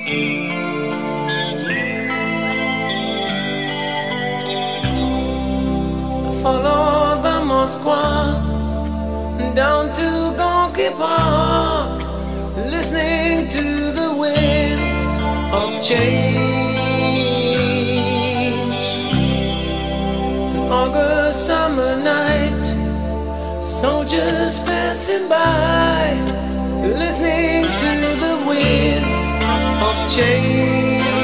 Follow the Moskva down to Gorky Park, listening to the wind of change. An August summer night, soldiers passing by, listening to the wind of change.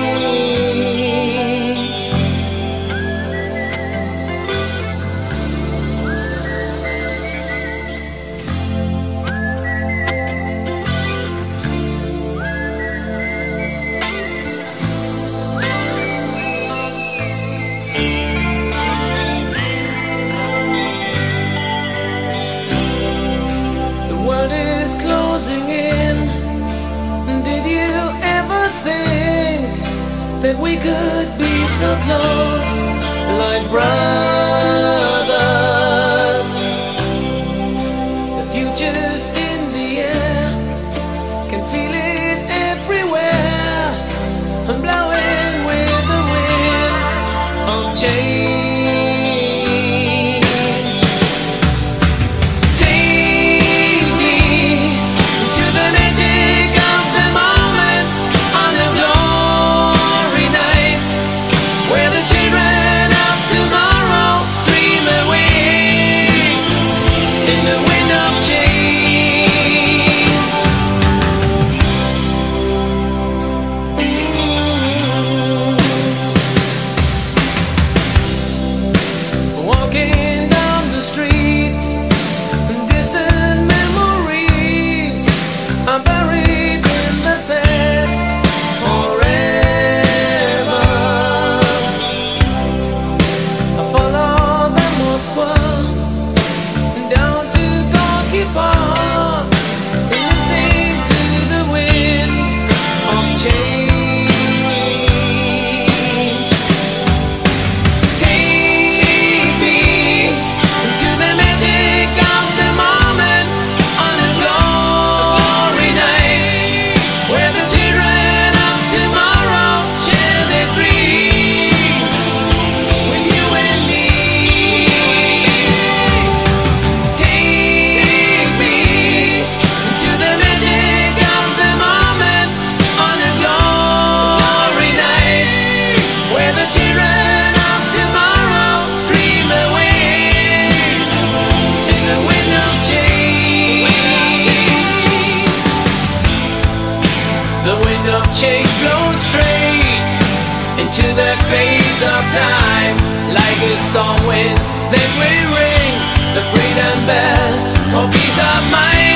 Closing in. Did you ever think that we could be so close, like brothers? The future's in the air, can feel it everywhere. I'm blowing with the wind of change. Change blows straight into the face of time, like a storm wind. Then we ring the freedom bell for peace of mind.